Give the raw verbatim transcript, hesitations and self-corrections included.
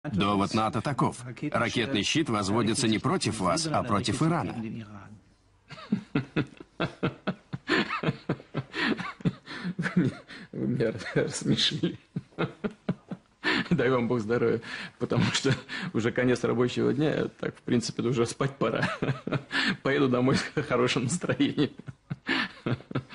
Довод НАТО таков. Ракетный щит возводится не против вас, а против Ирана. Вы меня рассмешили. Дай вам Бог здоровья, потому что уже конец рабочего дня, так, в принципе, уже спать пора. Поеду домой с хорошим настроением.